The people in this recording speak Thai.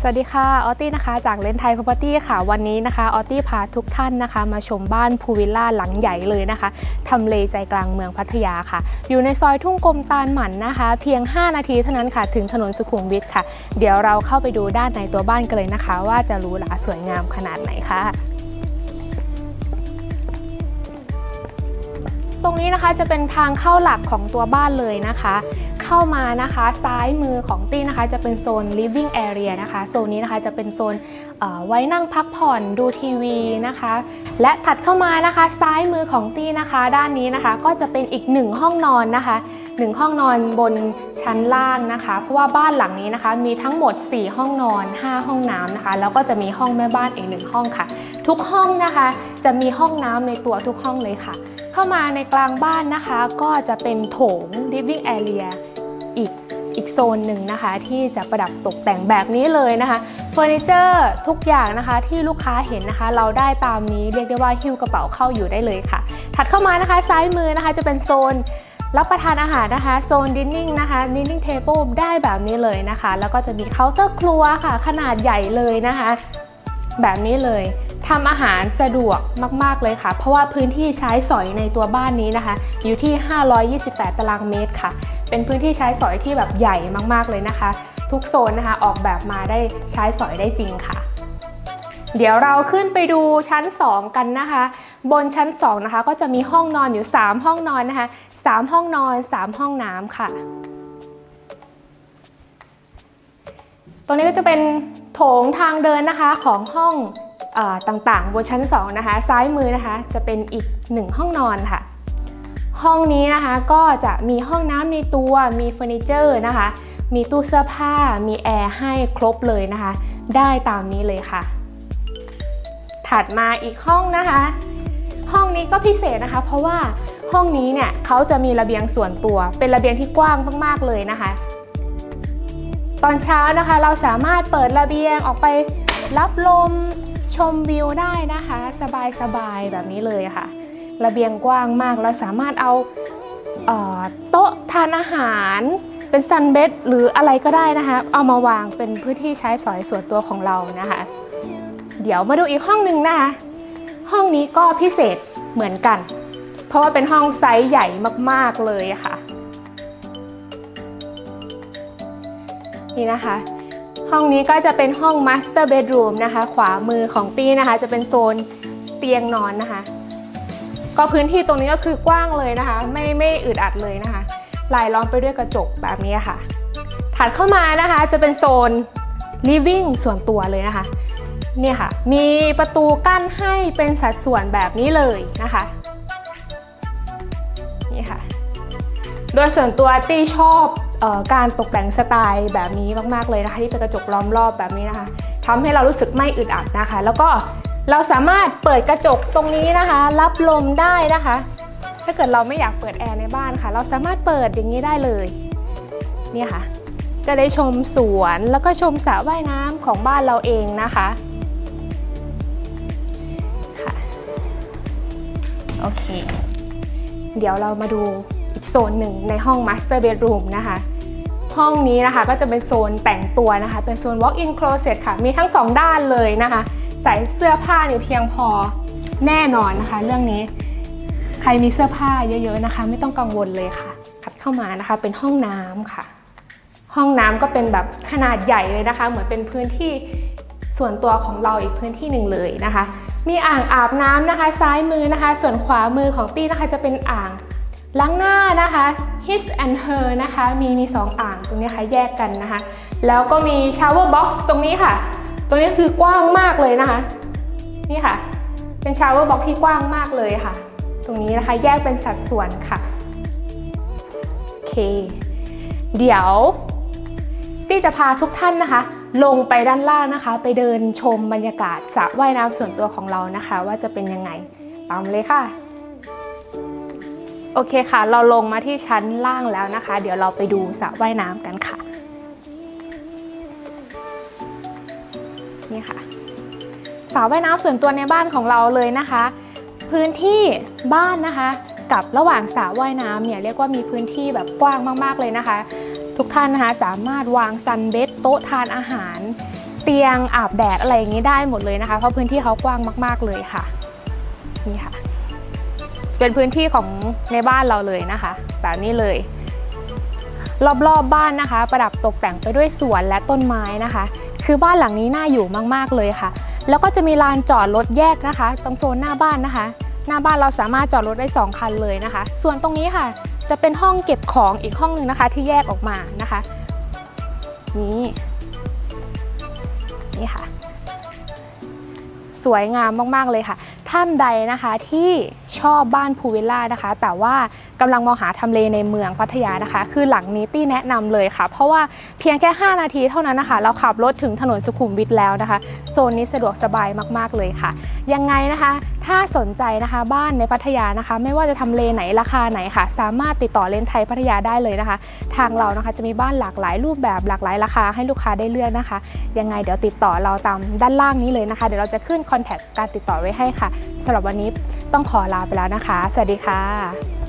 สวัสดีค่ะออตตี้นะคะจากเลนไทย Property ค่ะวันนี้นะคะออตตี้พาทุกท่านนะคะมาชมบ้านพูลวิลล่าหลังใหญ่เลยนะคะทำเลใจกลางเมืองพัทยาค่ะอยู่ในซอยทุ่งกลมตาลหมันนะคะเพียง5นาทีเท่านั้นค่ะถึงถนนสุขุมวิทค่ะเดี๋ยวเราเข้าไปดูด้านในตัวบ้านกันเลยนะคะว่าจะหรูหราสวยงามขนาดไหนค่ะตรงนี้นะคะจะเป็นทางเข้าหลักของตัวบ้านเลยนะคะเข้ามานะคะซ้ายมือของตี้นะคะจะเป็นโซน living area นะคะโซนนี้นะคะจะเป็นโซนไว้นั่งพักผ่อนดูทีวีนะคะและถัดเข้ามานะคะซ้ายมือของตี้นะคะด้านนี้นะคะก็จะเป็นอีก1ห้องนอนนะคะ1ห้องนอนบนชั้นล่างนะคะเพราะว่าบ้านหลังนี้นะคะมีทั้งหมด4ห้องนอน5ห้องน้ำนะคะแล้วก็จะมีห้องแม่บ้านอีก1ห้องค่ะทุกห้องนะคะจะมีห้องน้ำในตัวทุกห้องเลยค่ะเข้ามาในกลางบ้านนะคะก็จะเป็นโถง living area อีกโซนหนึ่งนะคะที่จะประดับตกแต่งแบบนี้เลยนะคะเฟอร์นิเจอร์ทุกอย่างนะคะที่ลูกค้าเห็นนะคะเราได้ตามนี้เรียกได้ว่าหิ้วกระเป๋าเข้าอยู่ได้เลยค่ะถัดเข้ามานะคะซ้ายมือนะคะจะเป็นโซนรับประทานอาหารนะคะโซนดินนิ่งนะคะดินนิ่งเทเบิลได้แบบนี้เลยนะคะแล้วก็จะมีเคาน์เตอร์ครัวค่ะขนาดใหญ่เลยนะคะแบบนี้เลยทำอาหารสะดวกมากๆเลยค่ะเพราะว่าพื้นที่ใช้สอยในตัวบ้านนี้นะคะอยู่ที่528ตารางเมตรค่ะเป็นพื้นที่ใช้สอยที่แบบใหญ่มากๆเลยนะคะทุกโซนนะคะออกแบบมาได้ใช้สอยได้จริงค่ะเดี๋ยวเราขึ้นไปดูชั้น2กันนะคะบนชั้น2นะคะก็จะมีห้องนอนอยู่3ห้องนอนนะคะ3ห้องนอน3ห้องน้ำค่ะตรงนี้ก็จะเป็นโถงทางเดินนะคะของห้องต่างๆบนชั้น2นะคะซ้ายมือนะคะจะเป็นอีก1ห้องนอนค่ะห้องนี้นะคะก็จะมีห้องน้ำในตัวมีเฟอร์นิเจอร์นะคะมีตู้เสื้อผ้ามีแอร์ให้ครบเลยนะคะได้ตามนี้เลยค่ะถัดมาอีกห้องนะคะห้องนี้ก็พิเศษนะคะเพราะว่าห้องนี้เนี่ยเขาจะมีระเบียงส่วนตัวเป็นระเบียงที่กว้างมากๆเลยนะคะตอนเช้านะคะเราสามารถเปิดระเบียงออกไปรับลมชมวิวได้นะคะสบายๆแบบนี้เลยค่ะระเบียงกว้างมากเราสามารถเอาโต๊ะทานอาหารเป็นซันเบดหรืออะไรก็ได้นะคะเอามาวางเป็นพื้นที่ใช้สอยส่วนตัวของเรานะคะเดี๋ยวมาดูอีกห้องหนึ่งนะคะห้องนี้ก็พิเศษเหมือนกันเพราะว่าเป็นห้องไซส์ใหญ่มากๆเลยค่ะนี่นะคะห้องนี้ก็จะเป็นห้อง Master Bedroom นะคะขวามือของตี้นะคะจะเป็นโซนเตียงนอนนะคะก็พื้นที่ตรงนี้ก็คือกว้างเลยนะคะไม่อึดอัดเลยนะคะรายล้อมไปด้วยกระจกแบบนี้ค่ะถัดเข้ามานะคะจะเป็นโซน Living ส่วนตัวเลยนะคะเนี่ยค่ะมีประตูกั้นให้เป็นสัดส่วนแบบนี้เลยนะคะนี่ค่ะโดยส่วนตัวตี้ชอบการตกแต่งสไตล์แบบนี้มากๆเลยนะคะที่เป็นกระจกล้อมรอบแบบนี้นะคะทำให้เรารู้สึกไม่อึดอัดนะคะแล้วก็เราสามารถเปิดกระจกตรงนี้นะคะรับลมได้นะคะถ้าเกิดเราไม่อยากเปิดแอร์ในบ้านค่ะเราสามารถเปิดอย่างนี้ได้เลยเนี่ยค่ะจะได้ชมสวนแล้วก็ชมสระว่ายน้ำของบ้านเราเองนะคะค่ะโอเคเดี๋ยวเรามาดูอีกโซนหนึ่งในห้อง Master Bedroom นะคะห้องนี้นะคะก็จะเป็นโซนแต่งตัวนะคะเป็นโซน Walk-in Closet ค่ะมีทั้ง2ด้านเลยนะคะใส่เสื้อผ้าเนี่ยเพียงพอแน่นอนนะคะเรื่องนี้ใครมีเสื้อผ้าเยอะๆนะคะไม่ต้องกังวลเลยค่ะถัดเข้ามานะคะเป็นห้องน้ำค่ะห้องน้ำก็เป็นแบบขนาดใหญ่เลยนะคะเหมือนเป็นพื้นที่ส่วนตัวของเราอีกพื้นที่หนึ่งเลยนะคะมีอ่างอาบน้ำนะคะซ้ายมือนะคะส่วนขวามือของตี้นะคะจะเป็นอ่างล้างหน้านะคะ His and Her นะคะมี2อ่างตรงนี้ค่ะแยกกันนะคะแล้วก็มี Shower Box ตรงนี้ค่ะตรงนี้คือกว้างมากเลยนะคะนี่ค่ะเป็น Shower Box ที่กว้างมากเลยค่ะตรงนี้นะคะแยกเป็นสัดส่วนค่ะโอเคเดี๋ยวตี้จะพาทุกท่านนะคะลงไปด้านล่างนะคะไปเดินชมบรรยากาศสระว่ายน้ำส่วนตัวของเรานะคะว่าจะเป็นยังไงตามเลยค่ะโอเคค่ะเราลงมาที่ชั้นล่างแล้วนะคะเดี๋ยวเราไปดูสระว่ายน้ำกันค่ะนี่ค่ะสระว่ายน้ำส่วนตัวในบ้านของเราเลยนะคะพื้นที่บ้านนะคะกับระหว่างสระว่ายน้ำเนี่ยเรียกว่ามีพื้นที่แบบกว้างมากๆเลยนะคะทุกท่านนะคะสามารถวางซันเบดโต๊ะทานอาหารเตียงอาบแดดอะไรอย่างนี้ได้หมดเลยนะคะเพราะพื้นที่เขากว้างมากๆเลยค่ะนี่ค่ะเป็นพื้นที่ของในบ้านเราเลยนะคะแบบนี้เลยรอบๆบ้านนะคะประดับตกแต่งไปด้วยสวนและต้นไม้นะคะคือบ้านหลังนี้น่าอยู่มากๆเลยค่ะแล้วก็จะมีลานจอดรถแยกนะคะตรงโซนหน้าบ้านนะคะหน้าบ้านเราสามารถจอดรถได้2คันเลยนะคะส่วนตรงนี้ค่ะจะเป็นห้องเก็บของอีกห้องหนึ่งนะคะที่แยกออกมานะคะนี่ค่ะสวยงามมากๆเลยค่ะท่านใดนะคะที่ชอบบ้านพูลวิลล่านะคะแต่ว่ากำลังมองหาทำเลในเมืองพัทยานะคะคือหลังนี้ตี้แนะนำเลยค่ะเพราะว่าเพียงแค่5นาทีเท่านั้นนะคะเราขับรถถึงถนนสุขุมวิทแล้วนะคะโซนนี้สะดวกสบายมากๆเลยค่ะยังไงนะคะถ้าสนใจนะคะบ้านในพัทยานะคะไม่ว่าจะทำเลไหนราคาไหนค่ะสามารถติดต่อเลนไทยพัทยาได้เลยนะคะทางเรานะคะจะมีบ้านหลากหลายรูปแบบหลากหลายราคาให้ลูกค้าได้เลือกนะคะยังไงเดี๋ยวติดต่อเราตามด้านล่างนี้เลยนะคะเดี๋ยวเราจะขึ้นคอนแทคการติดต่อไว้ให้ค่ะสำหรับวันนี้ต้องขอลาไปแล้วนะคะสวัสดีค่ะ